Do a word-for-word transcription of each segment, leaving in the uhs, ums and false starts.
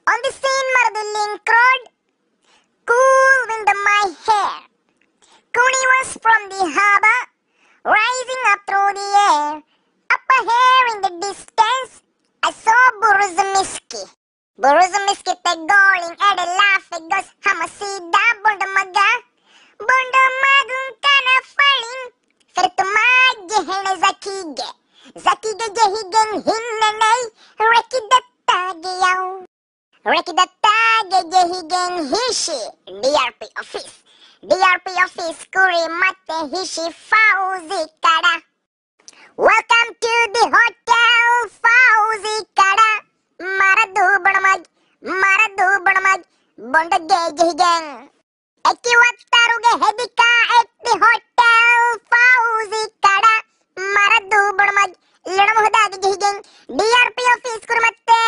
On the scene maradu link road, cool wind in my hair. Cooney was from the harbor, rising up through the air. Up ahead in the distance, I saw Buruzumiski. Buruzumiski tegolling at a laugh goes Hamasida Bundamaga. Bundamagun kana falling. Fertumage hene Zakige. Zakige jehigen hinnenei. Rekidatage yaw. Rekidatage jehigen hishi. D R P office. D R P office kuri mate hishi Fauzi kara. Welcome to the hotel Fauzi kara. Maradu banamag, maradu banamag, bondage jehigen. Ekiwattaruge hedika at the hotel Fauzi kara. Maradu banamag, lanamuhadage jehigen. D R P office kuri mate.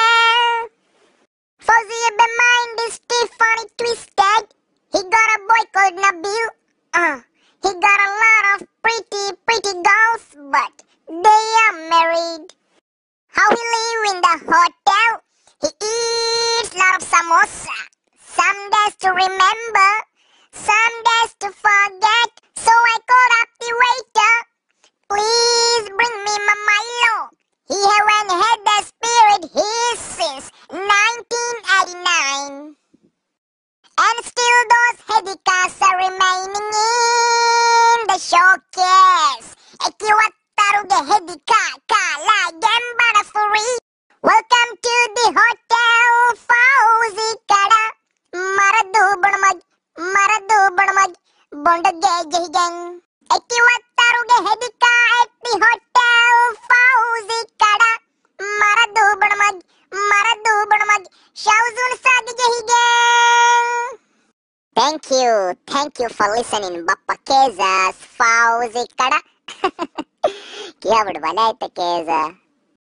Fauzi be mind is Tiffany twisted. He got a boy called Nabil. Uh, he got a lot of pretty, pretty girls, but they are married. How he live in the hotel? He eats lot of samosa. Some days to remember, some days to forget. So I called up the waiter. Please bring me my Milo. He haven't had the spirit here since nineteen eighty-nine. And still those hedikas are remaining in the showcase. Ekiwattaruge hedika kala gembara furi. Welcome to the hotel Fauzi kara. Maradu banamag, maradu banamag, bondage jehigen. Ekiwattaruge hedika at the hotel Fauzi kara. Maradu banamag, maradu banamag, shauzun sagi jehigen. Thank you, thank you for listening, Bappa Keza's Fauzi kara. क्या बड़वाला है तो केज़ा